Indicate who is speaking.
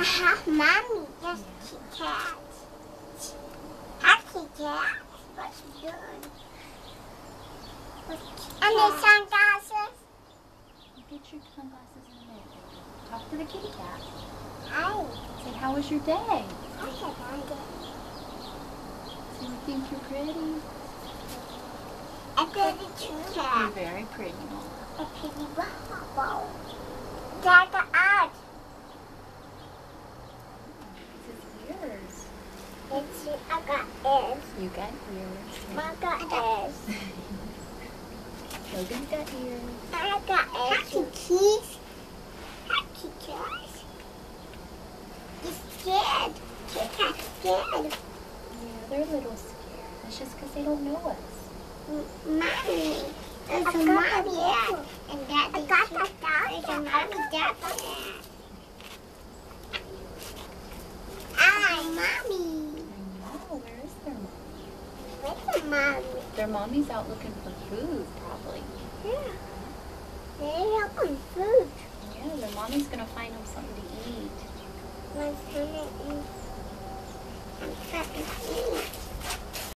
Speaker 1: Mommy, just cats. Happy cats. What's good? And the sunglasses.
Speaker 2: You get your sunglasses in a minute. Talk to the kitty cat.
Speaker 1: Hi.
Speaker 2: Say, how was your day?
Speaker 1: I had one day.
Speaker 2: Do you think you're pretty?
Speaker 1: A pretty too.
Speaker 2: You're very pretty, Nola.
Speaker 1: A pretty bubble. That's the art.
Speaker 2: This is ears.
Speaker 1: I got ears.
Speaker 2: You got ears.
Speaker 1: I got ears.
Speaker 2: Logan's got ears.
Speaker 1: I got ears. Happy keys. Happy keys. You're scared. Kids are scared.
Speaker 2: Yeah, they're a little scared. That's just because they don't know us.
Speaker 1: Mommy. There's a mommy dad. And daddy. I got the dog. There's a mommy dad. Mommy.
Speaker 2: I know. Where is their mommy?
Speaker 1: Where's the mommy?
Speaker 2: Their mommy's out looking for food, probably.
Speaker 1: Yeah. They're looking food.
Speaker 2: Yeah, their mommy's going to find them something to eat.
Speaker 1: What's gonna eat? I'm trying to eat.